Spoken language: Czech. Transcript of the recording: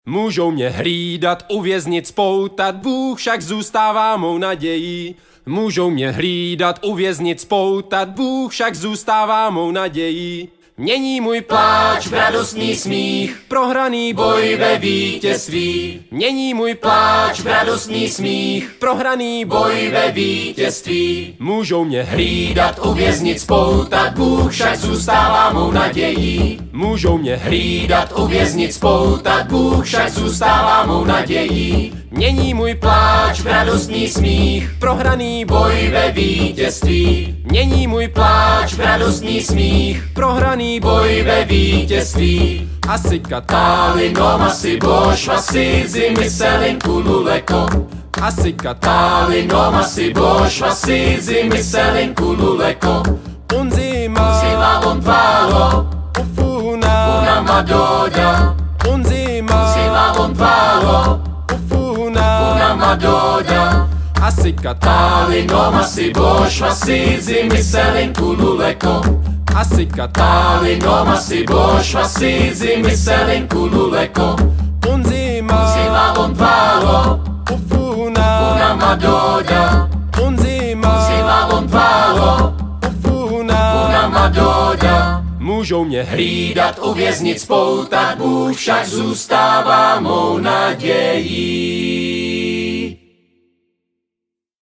Můžou mě hlídat, uvěznit, spoutat, Bůh však zůstává mou nadějí. Můžou mě hlídat, uvěznit, spoutat, Bůh však zůstává mou nadějí. Mění můj pláč v radostný smích, prohraný boj ve vítězství. Mění můj pláč v radostný smích, prohraný boj ve vítězství. Můžou mě hlídat, uvěznit, spoutat, Bůh však zůstává mou nadějí. Můžou mě hlídat, uvěznit, spoutat, Bůh však zůstává mou nadějí. Mění můj pláč v radostný smích, prohraný boj ve vítězství. Mění můj pláč v radostný smích, prohraný boj ve vítězství. Asi katáli nomasi bošvasi zimiselin kululeko. Asi katáli nomasi bošvasi zimiselin kululeko. Unzima sila ontvalo ufuna madoda. Unzima sila ontvalo ufuna madoda. Asi katáli nomasi bošvasi zimiselin kululeko. Asi katáli nomasi bošvasi zimiselin kululeko. Unzima sila ontvalo ufuna madoda. Unzima sila ontvalo ufuna madoda. Můžou mě hlídat, uvěznit, spoutat, Bůh však zůstává mou nadějí.